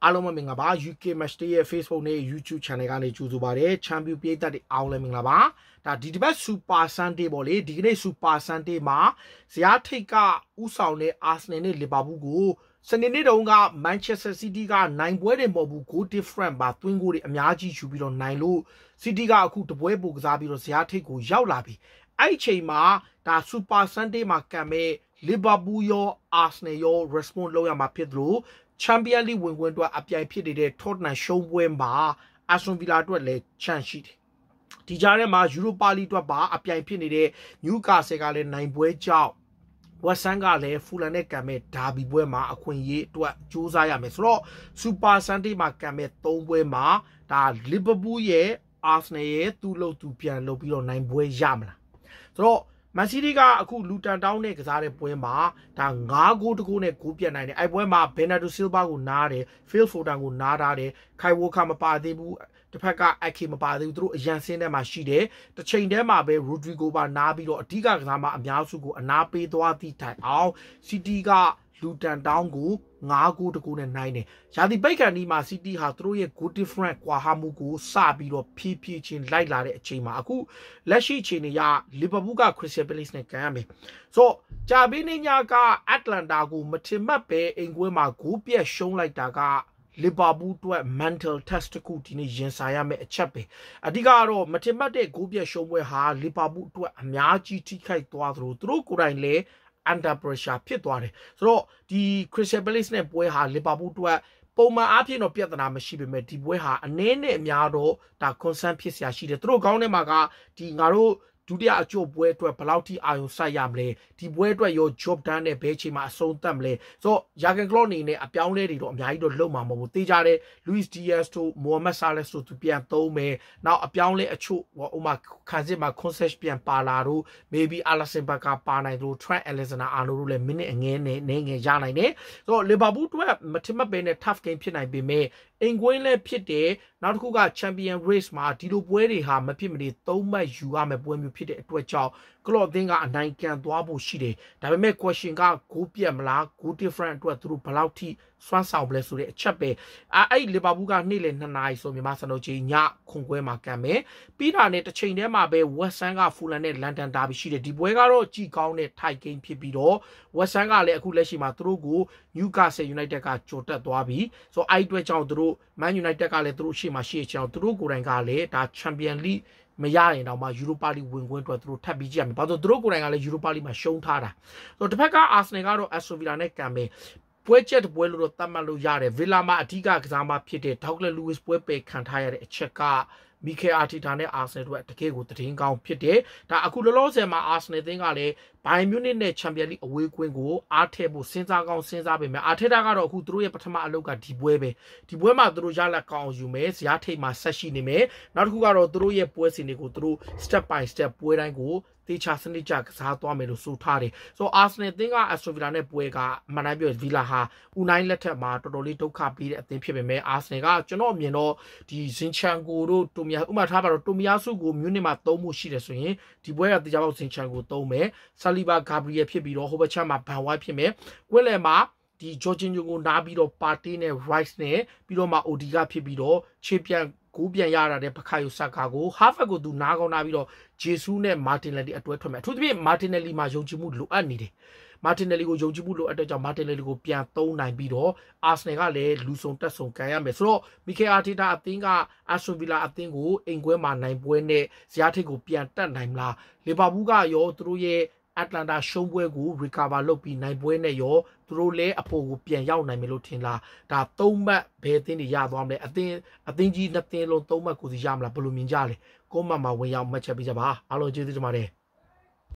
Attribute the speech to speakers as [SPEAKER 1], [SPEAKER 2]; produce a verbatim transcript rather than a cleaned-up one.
[SPEAKER 1] အားလုံးပဲမင်္ဂလာပါ U K Match Day ရဲ့ Facebook နဲ့ YouTube Channel ကနေကြိုဆိုပါရစေချန်ပီယံပြည်သက်တွေအားလုံးမင်္ဂလာပါဒါဒီတစ်ပတ် Super Sunday ပေါ့လေဒီကနေ့ Super Sunday မှာဇယားထိတ်ကဥဆောင်တဲ့ Arsenal နဲ့ Liverpool ကိုစနေနေ့တုန်းက Manchester City ကနိုင်ပွဲတွေမဟုတ်ဘူး goal different ပါသွင်းကိုတွေအများကြီးယူပြီးတော့နိုင်လို့ City ကအခုတပွဲပိုကစားပြီးတော့ဇယားထိတ်ကိုရောက်လာပြီအဲ့ဒီချိန်မှာဒါ Super Sunday မှာကံမဲ့ Liverpool ရော Arsenal ရော response လုပ်ရမှာဖြစ်သလို Champion League ဝင်ခွင့်အတွက်အပြိုင်ဖြစ်နေတဲ့ Tottenham ရှုံးပွဲမှာ Aston Villa အတွက်လည်း chance ရှိတယ်ဒီကြားထဲမှာ Europa League အတွက်ပါအပြိုင်ဖြစ်နေတဲ့ Newcastle ကလည်းနိုင်ပွဲကြောင့် West Ham ကလည်း Fulham နဲ့ကံမဲ့ Derby ပွဲမှာအခွင့်အရေးအတွက်စူးစမ်းရမယ်ဆိုတော့ Super Sunday မှာကံမဲ့သုံးပွဲမှာဒါ Liverpool ရဲ့ Arsenal ရဲ့သူ့လို့သူပြန်လုပ်ပြီးတော့နိုင်ပွဲရမလားဆိုတော့Man City ကအခုလူတန်တောင်းနဲ့ကစားတဲ့ပွဲမှာဒါ၅ဂိုးတကူနဲ့ဂိုးပြတ်နိုင်တယ်အဲ့ပွဲမှာ Bernardo Silva ကိုနားတယ် Phil Foden ကိုနားထားတယ် Kai Walker မပါသေးဘူးတစ်ဖက်က Ake မပါသေးဘူးသူတို့အရန်စင်းထဲမှာရှိတယ်တစ်ချိန်တည်းမှာပဲ Rodrigo ပါနားပြီးတော့အဓိကကစားမှာအများစုကိုအနာပေးသွားသည့်တိုင်အောင် City ကလူတန်တောင်းကို၅ဂိုးတကူနဲ့နိုင်တယ်။ရာသီပိတ်ကန်ဒီမှာ City ဟာသူတို့ရဲ့ goal different ကွာဟမှုကိုစပြီးတော့ဖြည်းဖြည်းချင်းလိုက်လာတဲ့အချိန်မှာအခုလက်ရှိအချိန်တွေက Liverpool က Crystal Palace နဲ့ကန်ရမယ်။ဆိုတော့ဂျာဘီနီညာက Atlanta ကိုမထင်မှတ်ပဲအိမ်ကွင်းမှာဂိုးပြတ်ရှုံးလိုက်တာက Liverpool အတွက် mental test တခုဒီနေ့ရင်ဆိုင်ရမယ့်အချက်ပဲ။အဓိကတော့မထင်မှတ်တဲ့ဂိုးပြတ်ရှုံးပွဲဟာ Liverpool အတွက်အများကြီးထိခိုက်သွားသလိုသူတို့ကိုယ်တိုင်လည်းunder pressure ဖြစ်သွားတယ်ဆိုတော့ဒီ Crystal Palace နဲ့ပွဲဟာ Liverpool အတွက်ပုံမှန်အားဖြင့်တော့ပြဿနာမရှိပေမဲ့ဒီပွဲဟာအနည်းနဲ့အများတော့ဒါ concern ဖြစ်စရာရှိတယ်သူတို့ကောင်းထဲမှာကဒီငါတို့ဒုတိယအကျိုးပွဲအတွက်ဘယ်လောက်ထိအာရုံစိုက်ရမလဲဒီပွဲအတွက်ရော job done နဲ့ဘယ်ချိန်မှာအဆုံးသတ်မလဲဆိုတော့ Jurgen Klopp အနေနဲ့အပြောင်းလဲတွေတော့အများကြီးတော့လုပ်မှာမဟုတ်ဘူးတေးကြတဲ့ Luis Diaz တို့ Mohamed Salah တို့သူပြန်သုံးမယ်နောက်အပြောင်းလဲအချို့ဟိုမှာခံစစ်မှာ concession ပြန်ပါလာတော့ maybe Alisson Becker ပါနိုင်လို့ Trent Alexander-Arnold တို့လည်း minute အငဲနဲ့နေငယ်ရနိုင်တယ်ဆိုတော့ Liverpool အတွက်မထင်မှတ်ပဲနဲ့ tough game ဖြစ်နိုင်ပေမဲ့အင်ကွင်းလည်းဖြစ်တယ်နောက်တစ်ခုက Champion Race မှာဒီလိုပွဲတွေဟာမဖြစ်မနေသုံးမှတ်ယူရမယ့်ပွဲမျိုးဖြစ်တဲ့အတွက်ကြောင့် Klopp အသင်းကအနိုင်ကန်သွားဖို့ရှိတယ်ဒါပေမဲ့ question ကဂိုးပြတ်မလား goal different အတွက်သူတို့ဘယ်လောက်ထိစွမ်းဆောင်ပလဲဆိုတဲ့အချက်ပဲအဲ့ Liverpool ကနေ့လယ်နှစ်နာရီဆိုမြန်မာစံတော်ချိန်ညခွန်ကွဲမှာကန်မယ်ပြီးတာနဲ့တစ်ချိန်တည်းမှာပဲ West Ham က Fulham နဲ့ London Derby ရှိတယ်ဒီပွဲကတော့ကြည်ကောင်းတဲ့ tie game ဖြစ်ပြီးတော့ West Ham ကလည်းအခုလက်ရှိမှာသူတို့ကို Newcastle United ကကြိုတက်သွားပြီဆိုအဲ့အတွက်ကြောင့်သူတို့ Man United ကလည်းသူတို့ရှေ့မှာရှေ့ချောင်းသူတို့ကိုယ်တိုင်ကလည်းဒါ Champion League မရရင်တော့မှ Europa League ဝင်ခွင့်အတွက်သူတို့ထပ်ပြီးကြည့်ရမယ်။ဘာလို့သူတို့ကိုယ်တိုင်ကလည်း Europa League မှာရှုံးထားတာ။ဆိုတော့တစ်ဖက်က Arsenal ကတော့ Aston Villa နဲ့ကန်မယ်။ပွဲချက်ပွဲလို့တော့သတ်မှတ်လို့ရတယ်။ Villa မှာအဓိကကစားမှာဖြစ်တဲ့ Douglas Luiz ပွဲပယ်ခံထားရတဲ့အချက်ကMikel Arteta နဲ့ Arsenal တို့တကယ်ကိုတည်င်းကောင်းဖြစ်တယ်။ဒါအခုလောလောဆယ်မှာ Arsenal အသင်းကလည်း Bayern Munich နဲ့ Champions League အဝေးကွင်းကိုအားထည့်ဖို့စဉ်းစားကောင်းစဉ်းစားပေမဲ့ Arteta ကတော့အခုသူတို့ရဲ့ပထမအလုပ်ကဒီပွဲပဲ။ဒီပွဲမှာသူတို့ရလက်ကောင်းယူမယ်။ဇယားထိပ်မှာဆက်ရှိနေမယ်။နောက်တစ်ခုကတော့သူတို့ရဲ့ပွဲစဉ်တွေကိုသူတို့ step by step ပွဲတိုင်းကိုတေချာစနစ်ကြကစားသွားမယ်လို့ဆိုထားတယ်။ဆိုတော့ Arsenal အသင်းက Aston Villa နဲ့ပွဲကအမှန်တိုင်းပြော Villa ဟာ Unai လက်ထက်မှာတော်တော်လေးဒုက္ခပေးတဲ့အသင်းဖြစ်ပေမဲ့ Arsenal ကကျွန်တော်အမြင်တော့ဒီ Zinchenko တို့ Tomiya ဥပမာထားပါတော့ Tomiyasu ကို Munich မှာသုံးမှုရှိတယ်ဆိုရင်ဒီပွဲကတရားပေါက် Zinchenko သုံးမယ်။ Saliba Gabriel ဖြစ်ပြီးတော့ ဟိုဘက်ချမ်းမှာ Van White ဖြစ်မယ်။ကွင်းလယ်မှာဒီ Jorginho ကိုနားပြီးတော့ Partey နဲ့ Rice နဲ့ပြီးတော့မှ Odegaard ဖြစ်ပြီးတော့ခြေပြန်ကိုပြန်ရတာတဲ့ဘခိုင်ယိုဆာကာကို Harvard ကိုသူနားကောင်းနားပြီးတော့ Jesus နဲ့ Martinelli အတွဲထွက်မယ်အထူးသဖြင့် Martinelli မှာယုံကြည်မှုလိုအပ်နေတယ်။ Martinelli ကိုယုံကြည်မှုလိုအပ်တဲ့ကြောင့် Martinelli ကိုပြန်သုံးနိုင်ပြီးတော့ Arsenal ကလည်းလူဆုံတက်ဆုံကန်ရမယ်ဆိုတော့ Mikel Arteta အသင်းက Aston Villa အသင်းကိုအိမ်ကွဲမှာနိုင်ပွဲနဲ့ဇယားထိပ်ကိုပြန်တက်နိုင်မလား Liverpool ကရောသူတို့ရဲ့Atlanta ရှုံးပွဲကို recover လုပ်ပြီးနိုင်ပွဲနဲ့ရောသူတို့လည်းအပေါ်ကိုပြန်ရောက်နိုင်မယ်လို့ထင်လားဒါသုံးမှတ်ဘယ်အသင်းတွေရသွားမလဲအသင်းအသင်းကြီးနှစ်သင်းလုံးသုံးမှတ်ကိုစီရမလားဘယ်လိုမြင်ကြလဲကိုမတ်မှာဝင်ရောက်မှတ်ချက်ပေးကြပါအားလုံးကျေးဇူးတင်ပါတယ်